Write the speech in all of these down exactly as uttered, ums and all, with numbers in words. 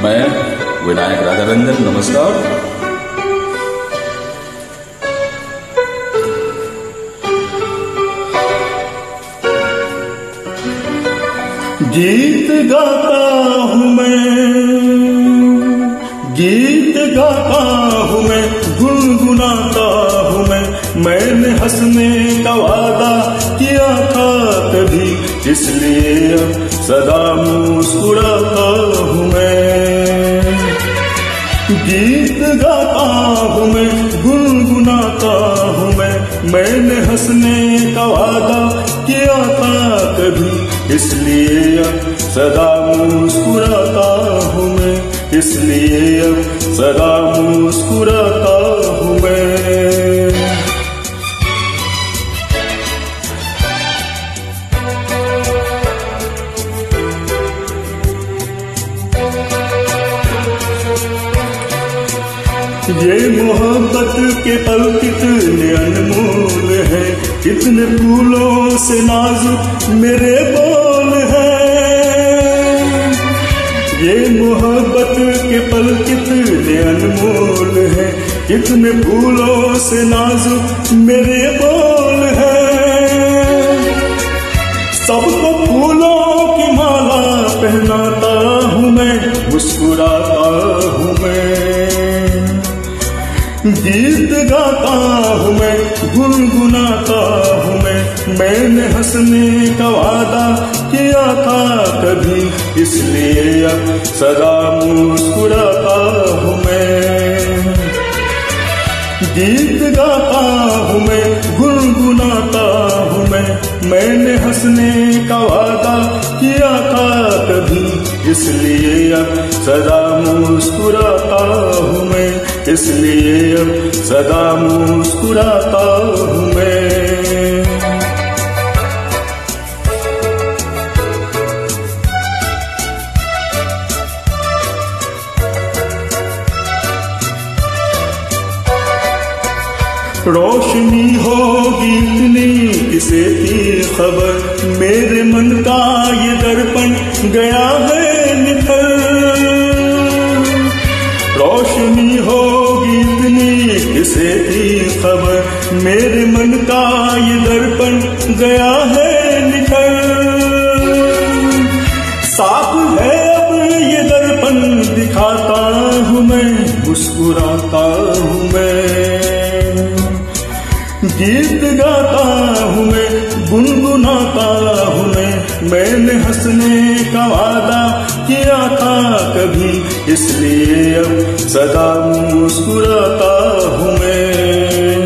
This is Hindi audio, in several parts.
मैं विनायक राधा रंजन, नमस्कार। गीत गाता हूँ मैं, गीत गाता हूँ मैं, गुनगुनाता हूँ मैं। मैंने हंसने का वादा किया था कभी, इसलिए अब सदा मुस्कुराता हूँ मैं। गीत गाता हूँ मैं, गुनगुनाता हूँ मैं। मैंने हंसने का वादा किया था कभी, इसलिए अब सदा मुस्कुराता हूँ मैं, इसलिए अब सदा मुस्कुराता हूँ मैं। ये मोहब्बत के पल कितने अनमोल है, कितने फूलों से नाजुक मेरे बोल हैं। ये मोहब्बत के पल कितने अनमोल है, कितने फूलों से नाजुक मेरे बोल हैं। सबको फूलों की माला पहनाता हूँ मैं, मुस्कुराता हूँ मैं। गीत गाता हूँ मैं, गुनगुनाता हूँ मैं। मैंने हंसने का वादा किया था कभी, इसलिए अब सदा मुस्कुराता हूँ मैं। गीत गाता हूँ मैं, गुनगुनाता हूँ मैं। मैंने हंसने का वादा किया था कभी, इसलिए अब सदा मुस्कुराता हूँ मैं, इसलिए अब सदा मुस्कुराता हूँ मैं। रोशनी होगी इतनी किसे थी खबर, मेरे मन का ये दर्पण गया है निखर। रोशनी होगी इतनी किसे थी खबर, मेरे मन का ये दर्पण गया है निखर। साफ है अब ये दर्पण दिखाता हूँ मैं, मुस्कुराता हूँ मैं। गीत गाता हूँ मैं, गुनगुनाता हूँ मैं। मैंने हंसने का वादा किया था कभी, इसलिए अब सदा मुस्कुराता हूँ मैं।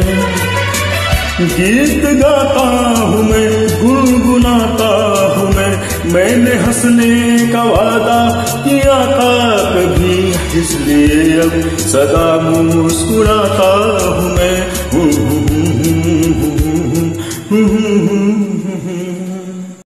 गीत गाता हूँ मैं, गुनगुनाता हूँ मैं। मैंने हंसने का वादा किया था कभी, इसलिए अब सदा मुस्कुराता